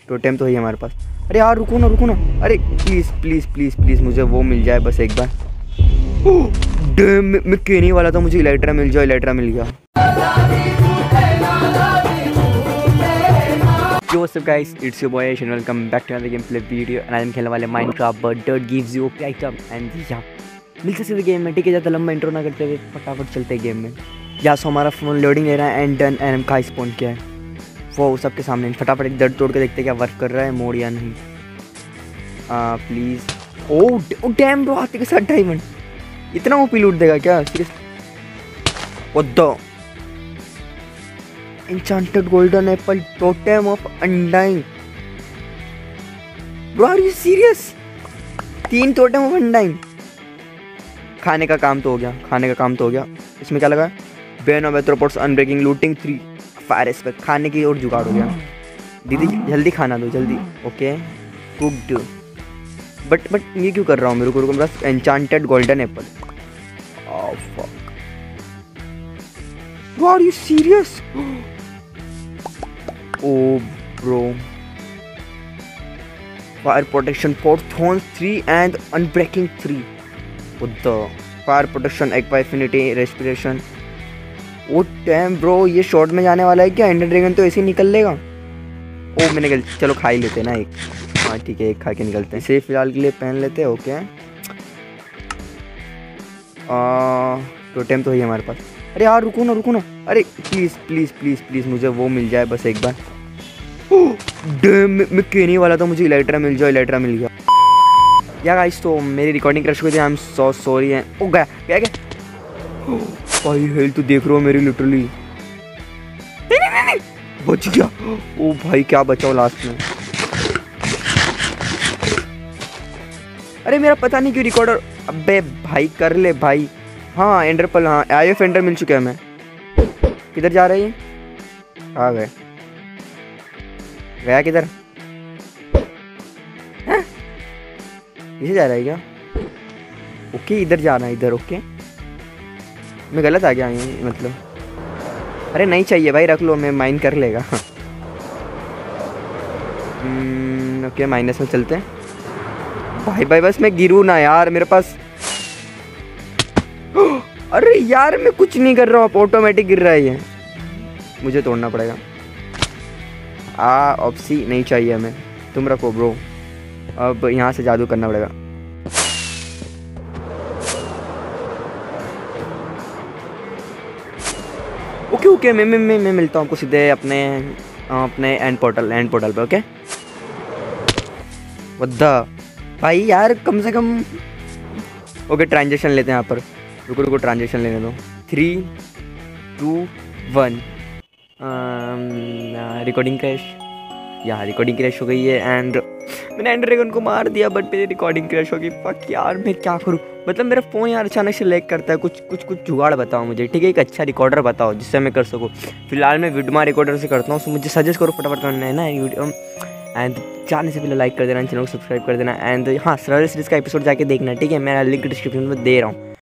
Totem तो है हमारे पास। अरे यार रुको ना, अरे प्लीज़ प्लीज़ प्लीज़ प्लीज़ मुझे वो मिल जाए बस एक बार। डैम, मैं कहने वाला था मुझे इलेक्ट्रा मिल जाए, इलेक्ट्रा मिल गया। Yo, what's up guys, it's your boy Ash and welcome back to another gameplay video and I'm खेलने वाले Minecraft but dirt gives you OP item and yeah मिलते सीधे गेम में। ठीक है, ज़्यादा लंबा इंट्रो ना करते हुए फटाफट चलते हैं गेम में। या सो हमारा फ़ोन लोडिंग ले रहा है एंड डन एंड का स्पॉन किया है वो सबके सामने। फटाफट एक दर्द तोड़ के देखते हैं क्या वर्क कर रहा है मोड या नहीं। प्लीज़। ओ डैम ब्रो, हाथी के साथ डायमंड इतना ओपी लूट देगा क्या? Serious? What enchanted golden apple totem of undying bro, are you serious? 3 totem of undying। खाने का काम तो हो गया, इसमें क्या लगा है? Bane of arthropods unbreaking looting 3 fire aspect. खाने की और जुगाड़ हो गया। दीदी जल्दी खाना दो जल्दी। Okay cooked. बट ये क्यों कर रहा हूँ? मेरे को बस enchanted golden apple। oh fuck bro, are you serious? Oh bro, fire protection for thorns 3 and unbreaking 3। what the fire protection egg by affinity respiration। oh damn bro, ये short में जाने वाला है क्या? एंडर ड्रैगन तो ऐसे ही निकल लेगा। ओ मैंने गलती, चलो खा ही लेते ना एक। हाँ ठीक है, एक खा के निकलते हैं। इसे फिलहाल के लिए पहन लेते हैं। ओके टोटेम तो है हमारे पास। अरे यार रुको ना, अरे प्लीज़ प्लीज़ प्लीज़ प्लीज़ मुझे वो मिल जाए बस एक बार। डैम, मैं कहने वाला था मुझे इलेक्ट्रा मिल जाए, इलेक्ट्रा मिल गया। या गाइस तो मेरी रिकॉर्डिंग क्रश हुई थी, आई एम सो सॉरी है। ओ गया भाई, हेल्थ तो देख रहे हो मेरी लिटरली। नहीं बच गया। ओ भाई क्या बचाओ लास्ट में। अरे मेरा पता नहीं क्यों रिकॉर्डर। अबे भाई कर ले भाई। हाँ एंडर पल, हाँ IF एंडर मिल चुका है। मैं किधर जा रही है? आ गए, गया किधर? इसे जा रहा है क्या? ओके इधर जाना है, इधर। ओके मैं गलत आ गया मतलब। अरे नहीं चाहिए भाई, रख लो, मैं माइन कर लेगा। ओके माइनस में चलते हैं। भाई बस मैं गिरूँ ना यार, मेरे पास। अरे यार मैं कुछ नहीं कर रहा हूँ, ऑटोमेटिक गिर रहा है ये। मुझे तोड़ना पड़ेगा। ऑप्सी नहीं चाहिए हमें, तुम रखो ब्रो। अब यहाँ से जादू करना पड़ेगा। ओके मैं मिलता हूँ आपको सीधे अपने एंड पोर्टल पे। ओके वद्दा भाई यार कम से कम। ओके ट्रांजेक्शन लेते हैं यहाँ पर। रुको ट्रांजेक्शन लेने दो। 3 2 1। रिकॉर्डिंग क्रैश हो गई है एंड मैंने एंडर ड्रैगन को मार दिया बट मेरी रिकॉर्डिंग क्रैश हो गई। फक यार मैं क्या करूँ? मतलब मेरा फ़ोन यार अचानक से लैग करता है। कुछ जुगाड़ बताओ मुझे। ठीक है, एक अच्छा रिकॉर्डर बताओ जिससे मैं कर सकूँ। फिलहाल मैं विडमा रिकॉर्डर से करता हूँ, सो मुझे सजेस्ट करो फटाफट करना है ना वीडियो। एंड जाने से पहले लाइक कर देना, चैनल को सब्सक्राइब कर देना एंड हाँ सरल सीरीज़ का एपिसोड जाके देखना। ठीक है, मेरा लिंक डिस्क्रिप्शन में दे रहा हूँ।